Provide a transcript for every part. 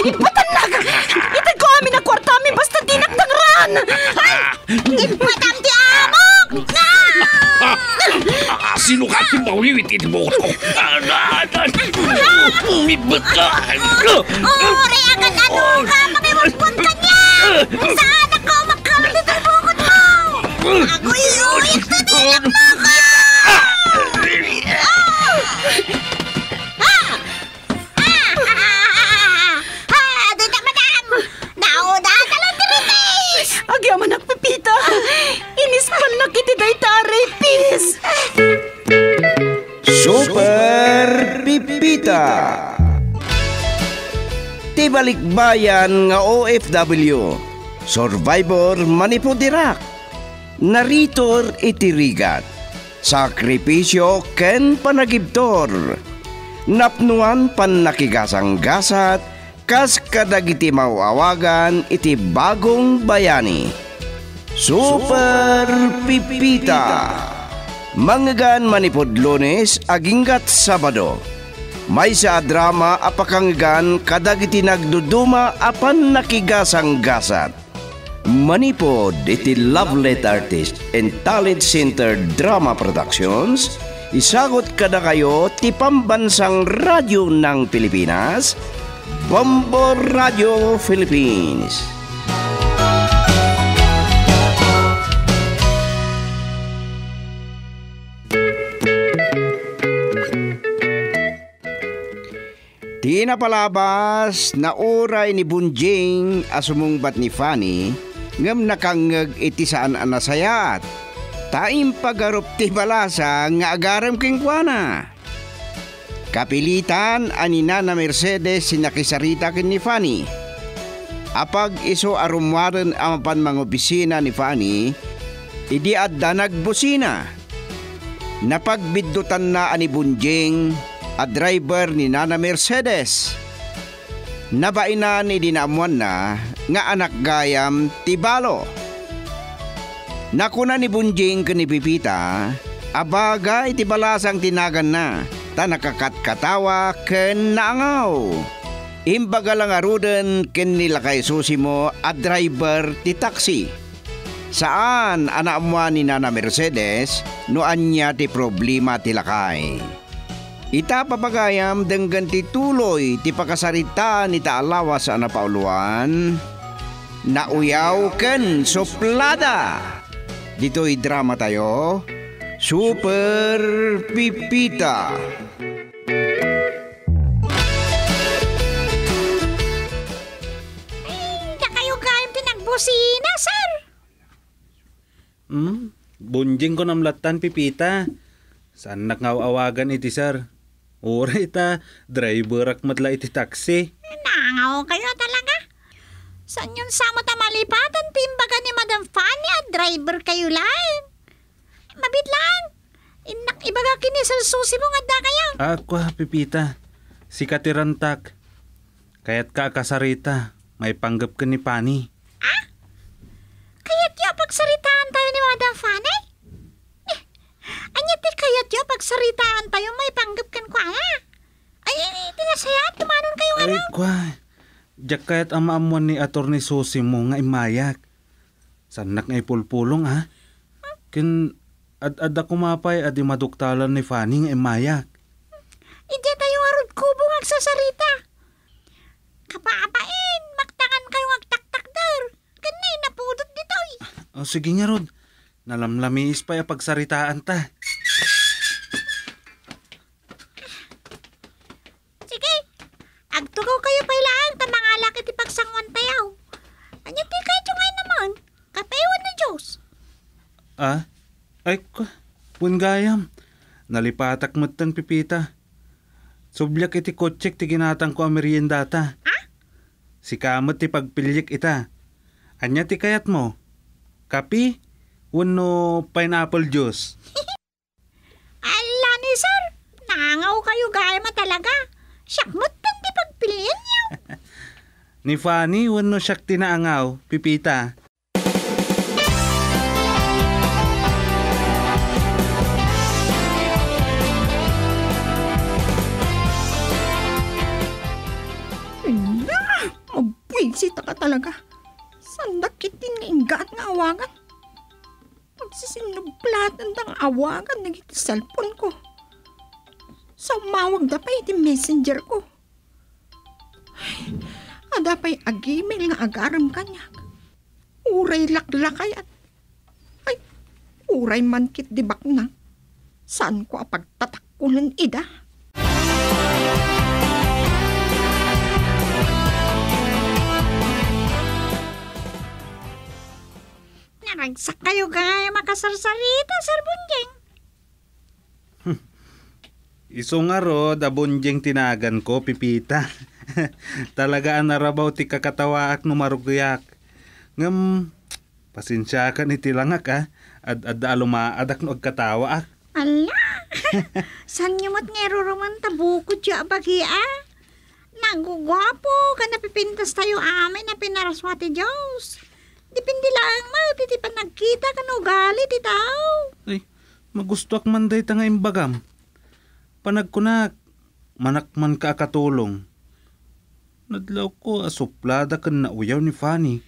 Ipatanak! Itag ko amin ang kwarta amin basta dinagdangran! Madam di amok! Sino ka si Mawiwit mo ko? Umibot ka! Reagan ano ka? Makiwagpon ka niya! Saan ako magkamit ang bukod mo? Ako iuwit na nilak mo ka! Dito, madam! Nauda ka lang diritis! Agyaman nagpipita! Inispan na kiti day taray, pis! Super Pipita. Tibalikbayan nga OFW, Survivor manipudirak, naritor itirigat, sakripisyo ken panagibtor, napnuan pan nakigasang-gasat, kas kadagiti mauawagan iti bagong bayani. Super Pipita. Manggan manipod Lunes aginggat Sabado. May sa drama apakanggan kadagiti nagduduma apan nakigasang-gasat. Manipod iti Lovelet Artist and Talent Center Drama Productions. Isagot kada kayo ti pambansang radyo ng Pilipinas, Bombo Radio Philippines. Di na palabas na oray ni Bunjing asumungbat ni Fanny ngam nakangag iti saan anasayat. Taim pagarup ti balasa nga agaram kengkwana. Kapilitan anina na Mercedes sinakisarita ken ni Fanny. Apag iso arumwaran ang pan mga opisina ni Fanny, idi adda nagbusina. Napagbiddutan na ani Bunjing a driver ni Nana Mercedes. Nabainan ni dinaamuan na nga anak gayam tibalo. Nakuna ni Bunjing ken ni Pipita, abaga iti balasang tinagan na, ta nakakatkatawa ken naangaw. Imbaga lang aruden ken nilakay susi mo a driver ti taxi. Saan anaamuan ni Nana Mercedes no anya ti problema ti lakay. Ita papagayam denggan ti tuloy ti pakasarita ni taalawa sa anapauluan. Nauyaw ken suplada. Dito'y drama tayo, Super Pipita. Ay, na kayo kayong pinagbusina, sir. Bunjing ko namlatan, Pipita. Saan nakngawawagan iti, sir? Ora ita, driver akmatla iti taxi. Nangaw kayo talaga. Saan yun sa mo tamalipatan? Timbaga ni Madam Fanny at driver kayo lang. Mabitlan. Inak ibaga kini sa susi mo nga da kayo. Aqua, Pipita. Si Katirantak. Kaya't kakasarita. May panggap ka ni Pani. Ah? Kaya't yung pagsaritaan tayo ni Madam Fanny? Anya ti kayat yung pagsaritaan tayo may panggap kan kwa na. Ay, tinasayat. Tumanon kayo Ay, kwa. Diyak kaya't amaamuan ni Atty. Susi mo nga imayak. Sanak nga ipulpulong, ha? Kin, ad-ada kumapay adi maduktalan ni Fanny nga imayak. Hindi tayo arod kubo nga agsasarita. Kapapain, maktangan kayo agtaktakdar. Ganay, napudot ditoy. O, sige nga, Rod. Nalamlamis pa yung pagsaritaan ta. Sige, agtugaw kayo pailaan ta mga laki ti pagsangwan tayaw. Anya ti kayo ngay naman, kapewan na Diyos. Ah? Ay, punggayam. Nalipatak matan, Pipita. Subyak iti kotsek ti ginatang ko ang meriendata. Ha? Si kamot ti pagpilyik ita. Anya ti kayat mo? Kapi? Uno pineapple juice. Ala ni sir, nangaw kayo gaya ma talaga. Syakmot tan di pagpilian niyo. Ni Fanny, uno siyak tinaangaw, Pipita. Pipita ka talaga. Sandakitin nga ingat nga awagan. Magsisinugplatan tang awagan na iti cellphone ko. Sa umawag da pa iti messenger ko. Ay, ada pa'y agimil nga agaram kanya. Uray laklakayan. Ay, uray mankit di bakna. Saan ko apagtatakunan ida? Naragsak kayo kaya makasarsarita, Sir Bunjing. Iso nga ro, da bunjeng tinagan ko, Pipita. Talaga ang narabaw ti kakatawaak no maruguyak. Ngam, pasensya ka ni tilangak ha. Ad alumaadak no agkatawaak. Ala, san yung mat nga ruruman tabukod siya bagi Nagugwapo ka napipintas tayo amin na pinaraswati Diyos. Dipindi lang ma, titi pa nagkita ka no gali ti tao. Ay, magustuak man day tanga imbagam. Panagkunak, manakman ka akatulong. Nadlaw ko asuplada kan nauyaw ni Fanny.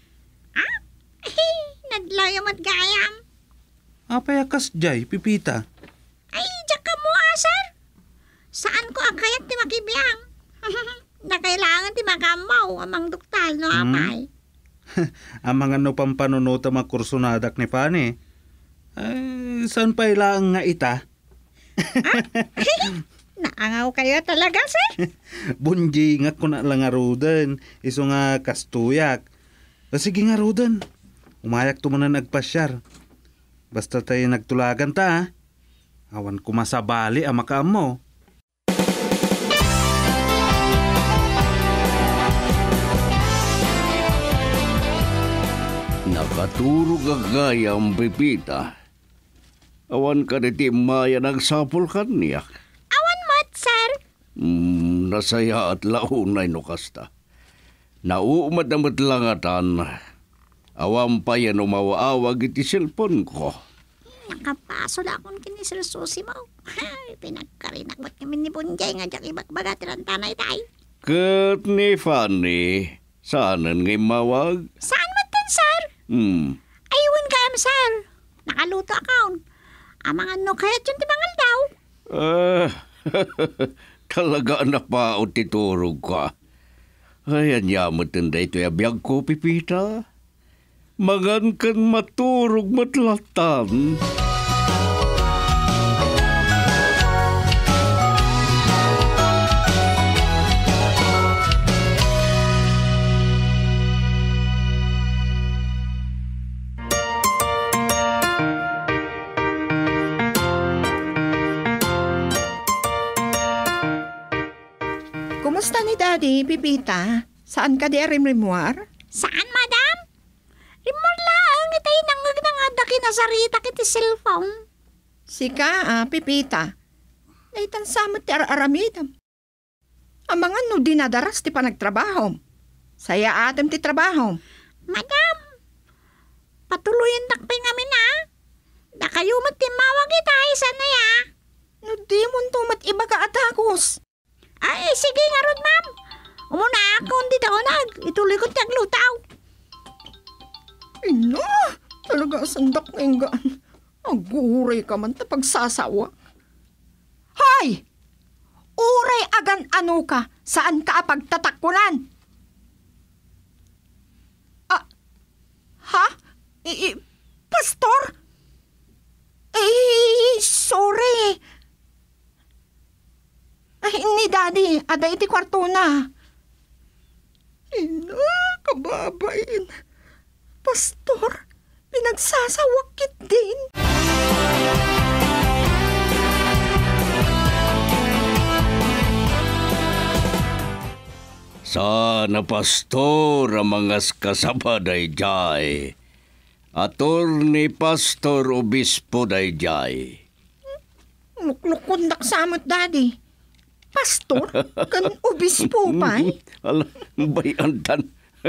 Nadlayo mat gayam. Apay akas jay, Pipita. Ay, diyak ka mo sir. Saan ko agayat ti makibiyang? Na kailangan ti makamaw amang duktal no apay. Ang mga no pampanunuta makursunadak ni Fanny. Ay, saan pa ilang nga ita? Naangaw kayo talaga, sir. Bunji nga ko na lang nga rudan. Iso nga kastuyak. Sige nga rudan. Umayak to mo na nagpasyar. Basta tayo nagtulagan ta, ha? Awan ko masabali ang makaam mo. Nakaturog agaya ang Pipita. Awan ka niti maya nagsapol kaniya. Awan mat, sir. Nasaya at launay no kasta. Nauumad na matlangatan. Awan pa yan umawaawag iti cellphone ko. Nakapaso na akong kini Sir Susi mo. Pinagkarinakmat kami ni Bunjay nga dyak ibagbagat ng tanay tay. Kat ni Fanny, saanan ngay mawag? Saan matan, sir? Ayun ka, sir. Nakaluto account. Ang mga no kayat yung timangal daw. Talaga na pa o titurog ka. Ayan yamot tinda ito yabiyag ko, Pipita. Magan kan maturog matlatan. Kumusta ni Daddy, Pipita? Saan ka di rimrimuar? Saan, madam? Rimor lang, itay nangag nangadaki na sarita kiti cellphone. Sika, Pipita. Naitan samot ti aramidam. Ang mga no dinadaras ti panagtrabaho. Saya atem ti trabaho. Madam, patuloyin takpay ngamin na. Da kayo matimawag itay, sana ya. No di mo tumat iba ka atakos. Ay, sige nga ron, ma'am. Umuna ako, hindi daw nag. Ituloy ko tiyag lutaw. Ina, talaga sandak na inggaan. Aguray ka man ta pagsasawa. Hay! Uray agan ano ka, saan ka pagtatakulan? Ha? Pastor? Sorry. Ay, ni Daddy, ada iti kwarto na. Ina, kababain. Pastor, pinagsasawakit din. Sana pastor ang mga kasabaday jay. Attorney Pastor Obispo dayjay. Luklukon samot, Daddy. Pastor? Kan obispo pa eh? Alam, bayantan.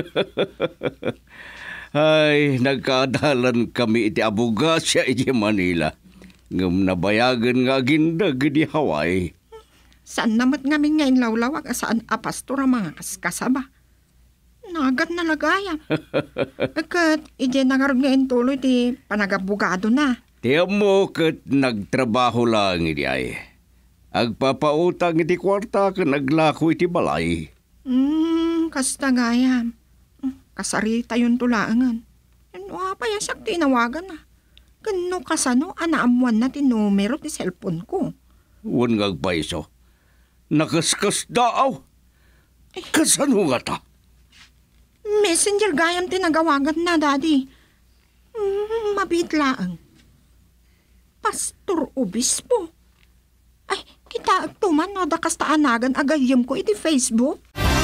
Ay, nagkadalan kami iti abogasya iti Manila. Ngam nabayagan nga gindag di Hawaii. Saan namat ngamin ngayon lawlawag saan pastor ang mga kaskasaba? Nagat na lagayam. Agkat, ije nangarod ngayon tuloy ti panagabugado na. Tiyan mo kat nagtrabaho lang iti ay. Agpapautang iti kwarta ka naglako iti balay. Kasta gayam. Kasarita yun tulangan. Ano pa yan siya tinawagan na. Gano kasano anaamuan na ti numero ti cellphone ko. Huwag ngagpaiso. Nakaskas daaw. Kasano nga ta? Messenger gayam tinagawagan na, Daddy. Mabitlaang. Pastor Obispo. Ay, kita agtuman no, da kastaanagan agayam ko iti Facebook.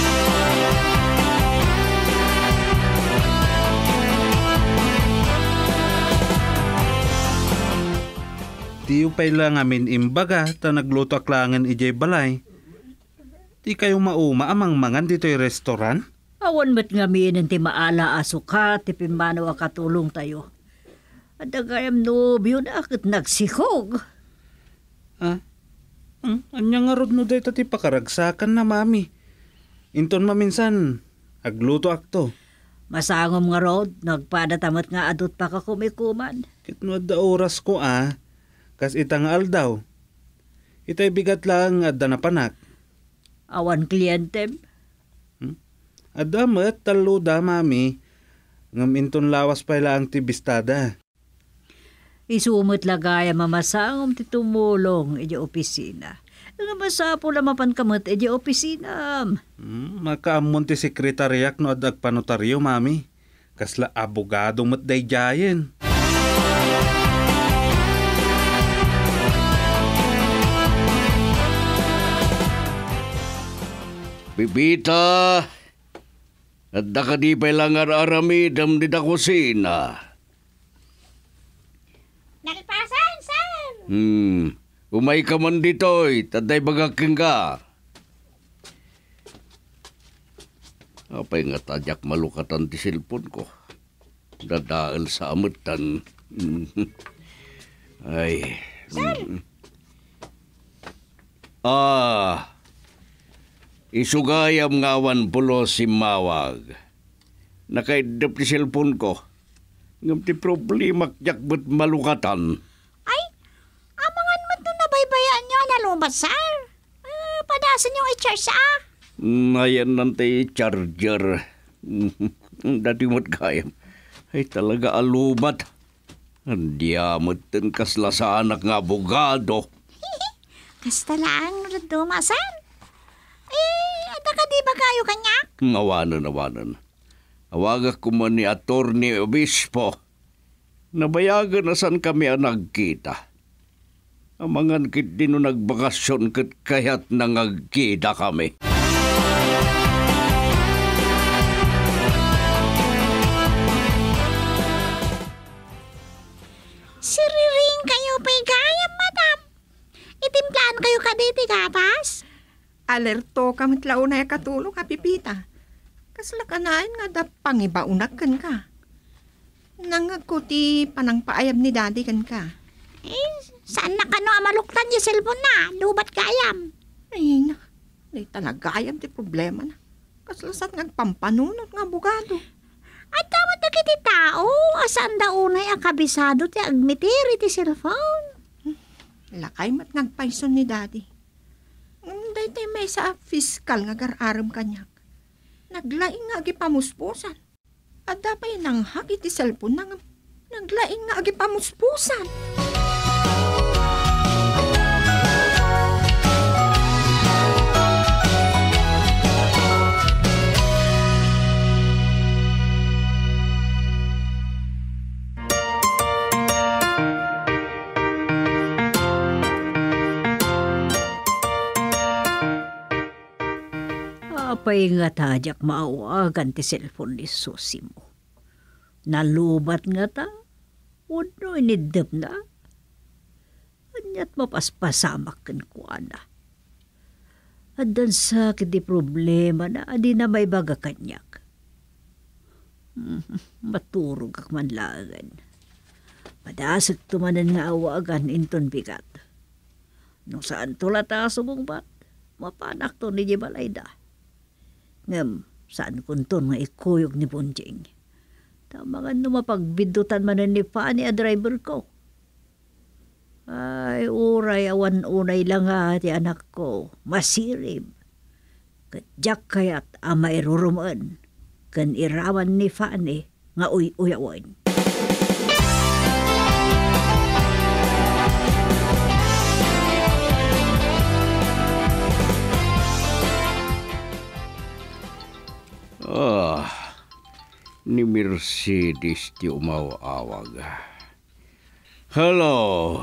Tiyo pa'y lang amin imbaga ta nagluto aklangan ijay balay. Di kayo mauma amang mangan dito'y restoran? Awan met nga miinin ti maala asuka, ti pimano akatulong tayo. At agayam nobyo na akit nagsikog. Anya nga rod no day ti pakaragsakan na mami. Inton maminsan, agluto akto. Masangom nga rod, nagpadatamat nga adot pa ka kumikuman. Kitno da oras ko kas itang aldaw. Itay bigat lang adda na panak. Awan kliyentem. Adamat talo da mami. Ngam inton lawas pa lang ti bistada. Isumot lagaya mamasangom ti tumulong iti opisina. Nga masapo na mapankamot iti opisina. Makaamon ti sekretaryak no adag panotaryo mami. Kasla abogado mat dayjayen. Bibita, at di pa lang aramidam di da kusina. Nalipasan, Sam! Umay ka man dito'y, taday bagaking ka. Apay nga tadyak malukatan ti silpon ko. Dadaal sa amutan. Ay. Isugayam ngawan pulo si Mawag. Nakaidap ti cellphone ko. Ngam ti problema kyak ba't malukatan. Ay, amangan mo ito nabaybayaan nyo na lumasar. Padasan yung i-charge Ayan nante charger. Dati mo't kayam. Ay talaga alubat. Andiamot din kasla sa anak nga abogado. Kasta lang, dumasan. Ada ka di ba kayo kanya? Awanan. Awagak ko man ni Atty. Obispo. Nabayagan na san kami ang nagkita. Amangan kit din no nagbakasyon kat kaya't nangagkita kami. Siriring kayo pa'y gayam, madam. Itimplaan kayo ka diti gapas? Alerto ka matlaw na katulong ka, Pipita. Kasla ka nain nga da pangibaunak kan ka. Nangagkuti panang paayab ni Daddy kan ka. Saan na kano amaluktan yung cellphone na? Lubat gayam. Ay na, di talagayam ti problema na. Kasla sat nagpampanunot nga abogado. At dapat na kiti tao, asaan daunay ang kabisado ti agmitiri ti cellphone. Lakay mat nagpaison ni Daddy. Dahil may sa fiskal nga gararam kanyak. Naglaing nga agi pamuspusan. At dapay nang haki ti cellphone nang naglaing nga agi pamuspusan. Apay nga tadyak maawagan ti cellphone ni Susi mo. Nalubat nga ta, uno inidap na. Anyat mapaspasamak kan kuana. Adan sa kiti problema na adi na may baga kanyak. Maturog ak manlagan. Madasag tumanan nga awagan inton bigat. Nung saan tulata sumungbat, mapanak to ni Jibalayda. Ngam, Saan kunton nga ikuyog ni Bunjing. Tamangan no mapagbidutan man ni Fanny a driver ko. Ay, uray awan unay lang nga ti anak ko. Masirib. Kadyak kaya't ama irurumaan. Kan irawan ni Fanny nga uyawan. Ni Mercedes ti umawawag. Hello.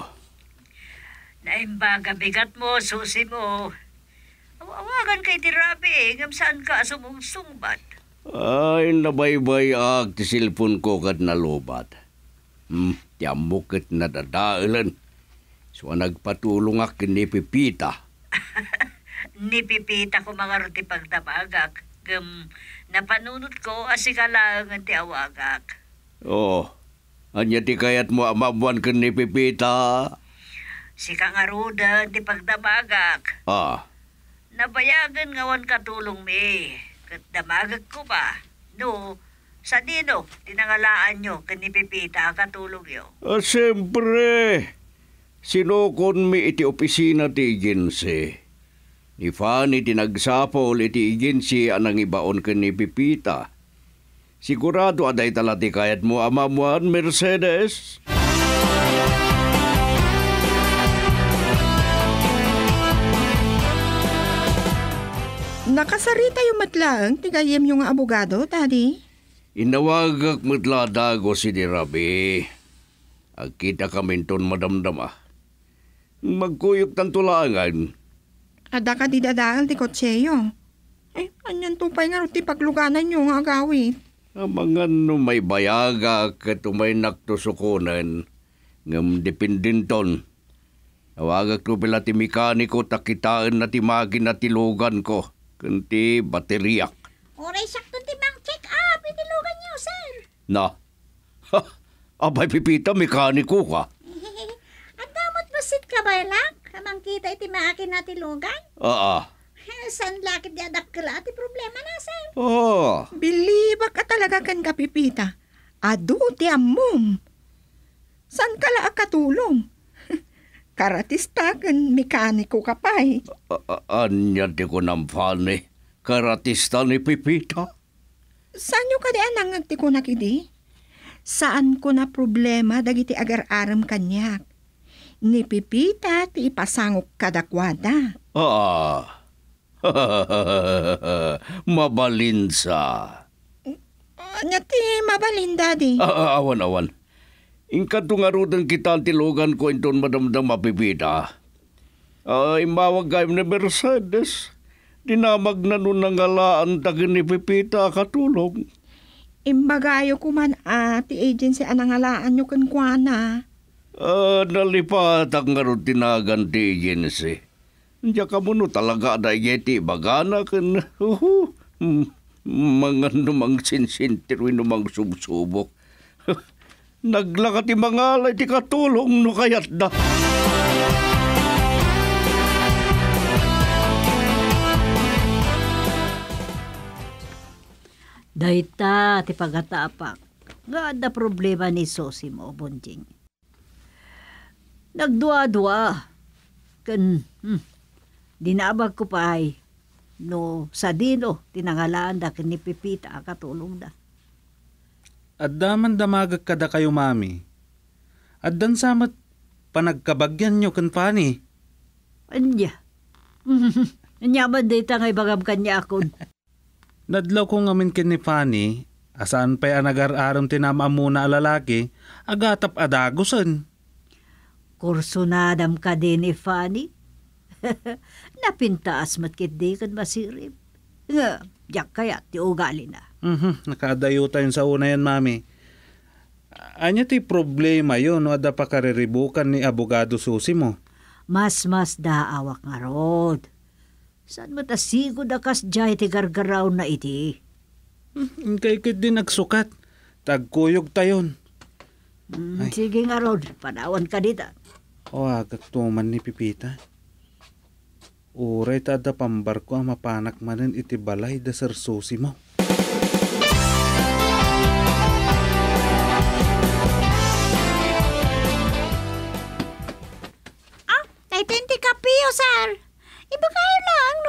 Naimbaga bigat mo, susi mo. Awagan kay ti Rabi, ngam saan ka sumungsungbat. Ay, nabaybay ti silpon ko kat nalubat. Tiamukit na dadailan. So nagpatulong ni Pipita. Ni Pipita ko mga ruti pagdabagak. Napanunod ko asikalangan ti awagak. Anya ti kayat mo amabuan ni Pipita. Si kangaruda ti pagdabagak. Nabayagan ngawan katulong mi. Kat damagag ko ba? No, sa dino, tinangalaan nyo ni Pipita katulong yo. Siyempre, sinukon mi iti opisina ti agency. Ni Fanny tinagsapol iti agency anang ibaon ni Pipita. Sigurado aday talati kayat mo amamuan, Mercedes. Nakasarita yung matlaang, tigayem yung abogado, Daddy. Inawagak matladago si di Rabi. Agkita kami ton madamdama. Magkuyok tan tulangan. Ada ka di dadaan ti kotseyo. Anyan tupay nga ti pagluganan yung agawit. Amangan no may bayaga kat umay naktusukunan. Ngam dependinton. Nawagak no pala ti mekaniko takitaan na ti magin na tilugan ko. Kanti bateriyak. Oray sakto ti mang check up. Itilugan niyo, sir. Na? Abay Pipita, mekaniko ka. At damot basit ka ba lang? Kamang kita iti maakin na tilugan? San lakit di adak kala ti problema na, sir? Biliba ka talaga kan Kapipita. Adu ti ammom. San ka la katulong? Karatista kan mekaniko ka pa eh. Anya di ko nampani. Karatista ni Pipita. Saan nyo ka di anang ti ko nakidi? Saan ko na problema dagiti agar-aram kanyak? Ni Pipita ti ipasangok kadakwada. Mabalinsa. Anya ti mabalin, Daddy? Awan. Ingkat tungarudan kita tilugan ko inton madamdam Pipita. Ay mawag kayo ni Mercedes. Dinamag na nun nangalaan tagin ni Pipita katulong. Imbagayo ko man ti agency anangalaan nyo kan kuana. Nalipat ang nga tinagan ti agency. Diya ka mo no talaga da yeti bagana kan mga numang sinsintirin numang subsubok. Naglakat ti mga alay ti katulong no kayat da. Dayta ti pagatapak. Gada problema ni Sosi mo, Bunjing. Nagdua-dua. Dinabag ko pa ay. No, sa dino, tinangalaan da ni Pipita katulong da. At daman damagag kada kayo, mami. At dan samat panagkabagyan nyo kan Fanny. Anya. Anya ba dayta ngay bagam kanya akon. Nadlaw ko ngamin kin ni Fanny, asaan pa'y anagar-aram tinama muna lalaki, agatap adagusan. Kurso na adam ka din ni Fanny. Napintaas matkit di kan masirip. Nga, diyak kaya ti ugali na. Nakadayo tayo sa una yan, mami. Anya ti problema yun, no? Ada pa kariribukan ni abogado Susi mo. Mas daawak nga rod. Saan matasigo da kas jay ti gargaraw na iti? Kay din nagsukat. Tagkuyog tayon. Sige nga rod, panawan ka dita. O agak tuman ni Pipita. Uray tada pambarko ang mapanak manen iti balay da Sir Susi mo.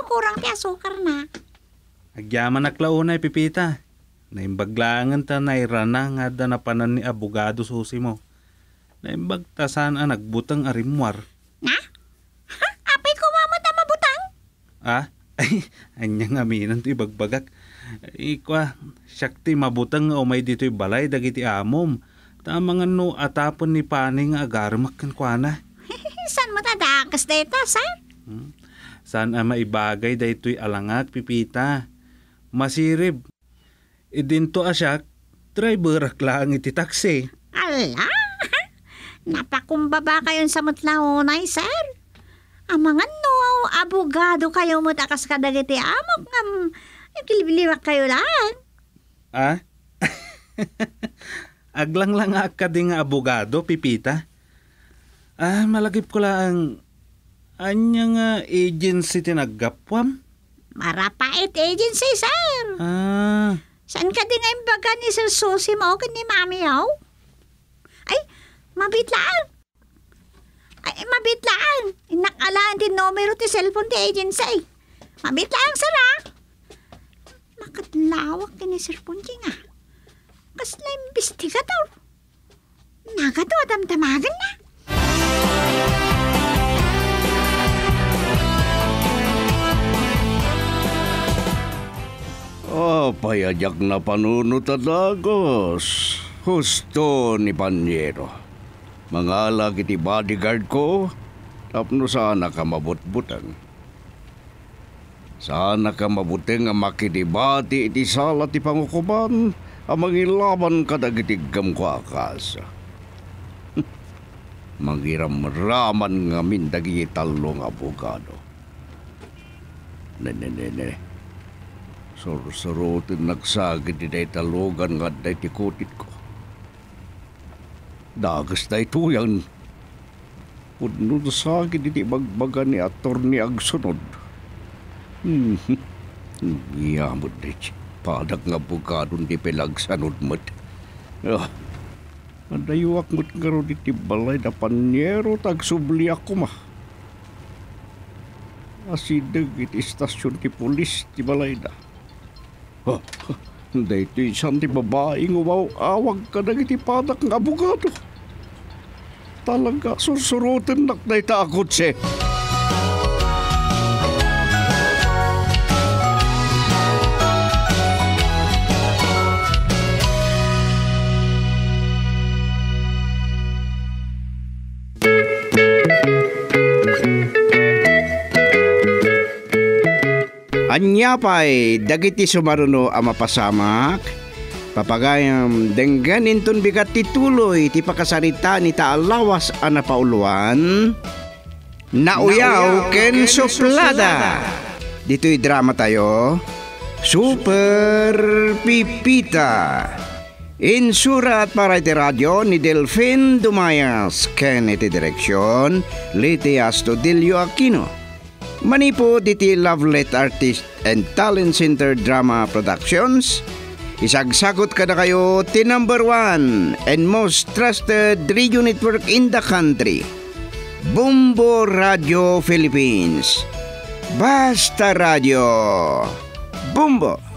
kurang ti asukar na. Agyaman naklaunay, Pipita. Naimbaglangan ta nairana nga da napanan ni abogado susi mo. Naimbagtasan ang nagbutang arimwar. Na? Apay ko mamot na mabutang? Ah? Ay, anyang aminan ti bagbagak. Ikwa, syakti mabutang o may dito'y balay dagiti amom. Tamang ano atapon ni paning agarmak kan kwa na. San mo tadakas dito, sir? Saan maibagay daytoy alangat, Pipita? Masirib. Idinto asyak, driver lang iti taxi. Ala! Napakumbaba kayon sa mutlaonay, sir. Amangan no, abogado kayo mo takas kadagiti amok ngam kilibiliwak kayo lang. Ah? Aglang lang ka di nga abogado, Pipita. Malagip ko lang anya nga agency tinaggapwam. Marapait agency, sir. Saan ka din nga imbaga ni Sir Susi mo ni Mami yaw? Ay, mabitlaan. Inakalaan din numero ti cellphone ti agency. Mabitlaan, sir, ha? Makatlawak din ni Sir Punji nga. Kasla investigador. Nagato adamdamagan na. Payajak na panunot at agos. Husto ni Panyero. Mangala kiti bodyguard ko, tapno sana ka mabutbutan. Sana ka mabuteng ang makitibati iti sala ti pangukuban, ang mangilaban ka dagitigam ko akasa. Mangiram-raman nga mindagi talong abogado. Ne. Soro-sorotin nagsagid di day talogan nga day tikutit ko. Dagas day tuyan. Pudno na sagid di bagbaga ni Atty. Agsunod. Iyamot day padak nga bugadon di pelagsanod mat. Andayuak mo't ngaro di balay na Panyero tagsubli ako ma. Asidag iti istasyon ti pulis ti balay na. Dahito isang ti babaeng awag ka na iti padak ng abogado. Talaga sursurutin nakday takot siya. Anya pa'y dagiti sumaruno ang mapasamak, papagayam dengganin ton bigat tituloy ti pakasarita ni taalawas ang napauluan, nauyaw ken suplada. Dito'y drama tayo, Super Pipita. Insurat para iti radyo ni Delfin Dumayas, ken iti direksyon, Liti Astudillo Aquino. Manipo diti Lovelet Artist and Talent Center Drama Productions. Isagsagot ka na kayo ti number 1 and most trusted radio network in the country, Bumbo Radio Philippines. Basta Radio. Bumbo.